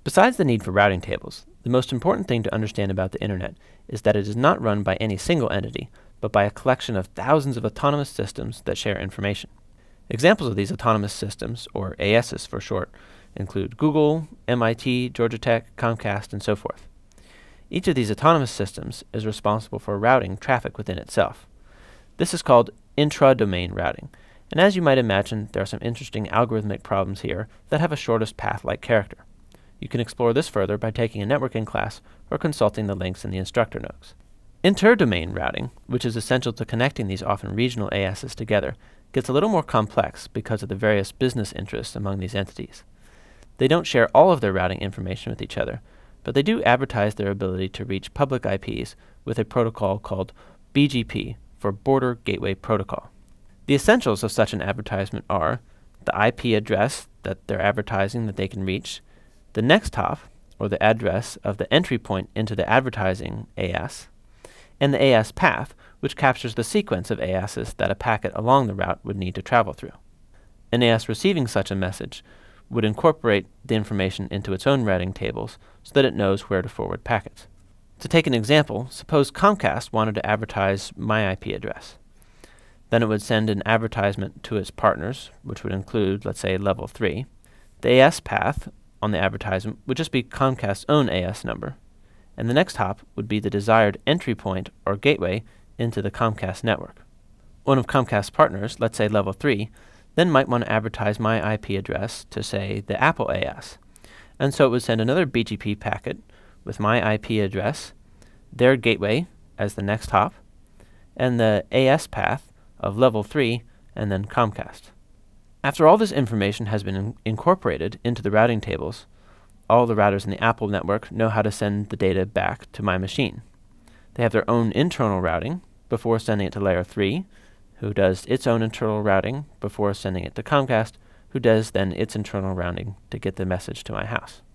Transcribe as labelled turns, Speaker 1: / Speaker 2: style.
Speaker 1: Besides the need for routing tables, the most important thing to understand about the Internet is that it is not run by any single entity, but by a collection of thousands of autonomous systems that share information. Examples of these autonomous systems, or ASs for short, include Google, MIT, Georgia Tech, Comcast, and so forth. Each of these autonomous systems is responsible for routing traffic within itself. This is called intra-domain routing, and as you might imagine, there are some interesting algorithmic problems here that have a shortest path-like character. You can explore this further by taking a networking class or consulting the links in the instructor notes. Inter-domain routing, which is essential to connecting these often regional ASs together, gets a little more complex because of the various business interests among these entities. They don't share all of their routing information with each other, but they do advertise their ability to reach public IPs with a protocol called BGP, for Border Gateway Protocol. The essentials of such an advertisement are the IP address that they're advertising that they can reach, the next hop, or the address of the entry point into the advertising AS, and the AS path, which captures the sequence of ASs that a packet along the route would need to travel through. An AS receiving such a message would incorporate the information into its own routing tables so that it knows where to forward packets. To take an example, suppose Comcast wanted to advertise my IP address. Then it would send an advertisement to its partners, which would include, let's say, level 3. The AS path on the advertisement would just be Comcast's own AS number, and the next hop would be the desired entry point or gateway into the Comcast network. One of Comcast's partners, let's say level 3, then might want to advertise my IP address to, say, the Apple AS, and so it would send another BGP packet with my IP address, their gateway as the next hop, and the AS path of level 3 and then Comcast. After all this information has been incorporated into the routing tables, all the routers in the Apple network know how to send the data back to my machine. They have their own internal routing before sending it to layer 3, who does its own internal routing before sending it to Comcast, who does then its internal routing to get the message to my house.